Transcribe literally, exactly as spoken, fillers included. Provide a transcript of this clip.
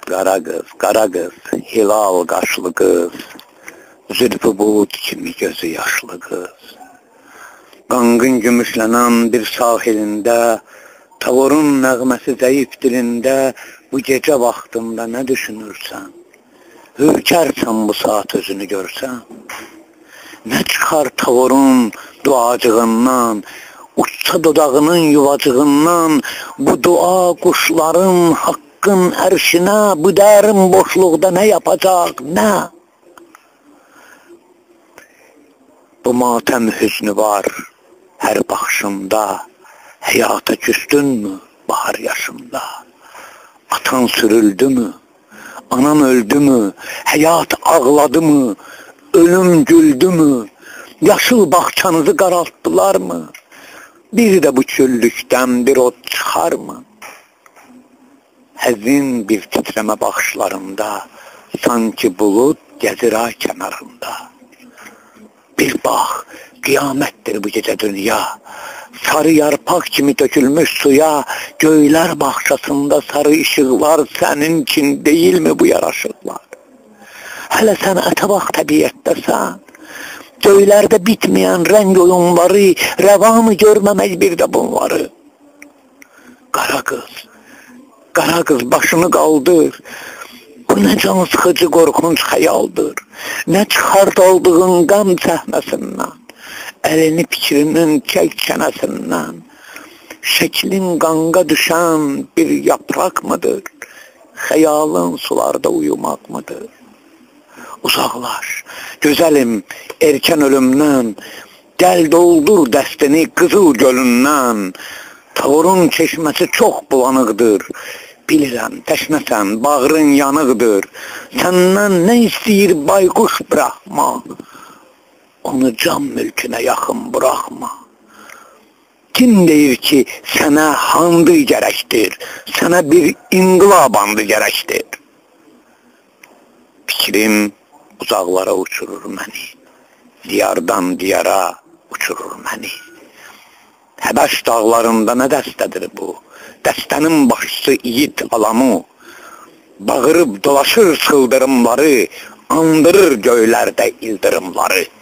qara qız, qara qız, hilal qaşlı qız, zülfü bulut kimi gözü yaşlı qız. Qanqın gümüşlənən bir sahilində, tavurun nəğməsi zəif dilində, bu gecə vaxtında nə düşünürsən? Hürkərsən bu saat özünü görsən? Nə çıxar tavurun duacığından, uçsa dodağının yuvacığından, bu dua quşların haqqın ərşinə, bu dərin boşluqda nə yapacaq, nə? Bu matəm hüznü var hər baxışında, həyata küstünmü bahar yaşında? Atan sürüldü mü, anan öldü mü, həyat ağladı mı, ölüm güldü mü, yaşıl bağçanızı qaraltdılar mı? Bir də bu küllükdən bir ot çıxar mı? Həzin bir titrəmə baxışlarında, sanki bulud gəzir ay kənarında. Bir bax, qiyamətdir bu gecə dünya, sarı yarpaq kimi tökülmüş suya, göylər bağçasında sarı işıqlar, sənin için deyilmi bu yaraşıqlar? Hələ sən ətə bax təbiyyətdəsən, göylərdə bitməyən rəng oyunları, rəvanı görməmək bir də bunları. Qara qız, qara qız başını qaldır, bu nə can sıxıcı qorxunc xəyaldır, nə çıxart aldığın qəm səhnəsindən, əlini fikrinin çək çənəsindən, şəklin qanqa düşən bir yapraq mıdır, xəyalın sularda uyumaq mıdır? Uzaqlaş, gözəlim, erkən ölümdən, gəl doldur dəstini qızıl gölündən, tavurun çeşməsi çox bulanıqdır, bilirəm, təşnəsən, bağrın yanıqdır, səndən nə istəyir bayquş bıraxma, onu can mülkünə yaxın bıraxma. Kim deyir ki, sənə handı gərəkdir, sənə bir inqilab andı gərəkdir? Fikrim uzaqlara uçurur məni, diyardan diyara uçurur məni. Həbəş dağlarında nə dəstədir bu? Dəstənin başçısı yiğit Alamu, bağırıb dolaşır sıldırımları, andırır göylərdə ildırımları.